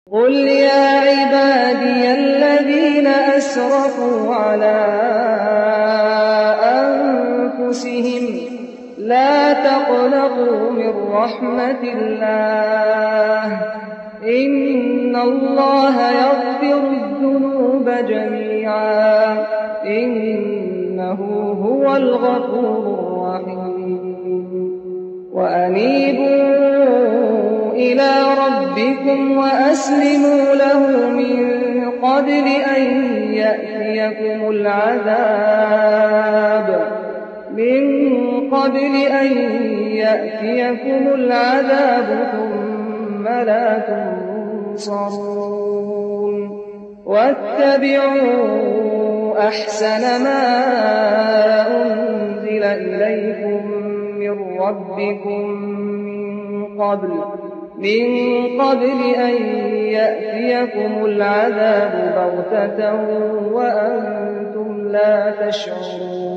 قُلْ يَا عِبَادِيَ الَّذِينَ أَسْرَفُوا عَلَىٰ أَنفُسِهِمْ لَا تَقْنَطُوا مِن رَّحْمَةِ اللَّهِ ۚ إِنَّ اللَّهَ يَغْفِرُ الذُّنُوبَ جَمِيعًا ۚ إِنَّهُ هُوَ الْغَفُورُ الرَّحِيمُ وَأَنِيبُوا إِلَىٰ رَبِّكُمْ وَأَسْلِمُوا لَهُ مِن قَبْلِ أَن يَأْتِيَكُمُ الْعَذَابُ ثُمَّ لَا تُنصَرُونَ وَاتَّبِعُوا أَحْسَنَ مَا أُنزِلَ إِلَيْكُم مِّن رَّبِّكُم مِّن قَبْلِ أَن يَأْتِيَكُمُ الْعَذَابُ بَغْتَةً وَأَنتُمْ لَا تَشْعُرُونَ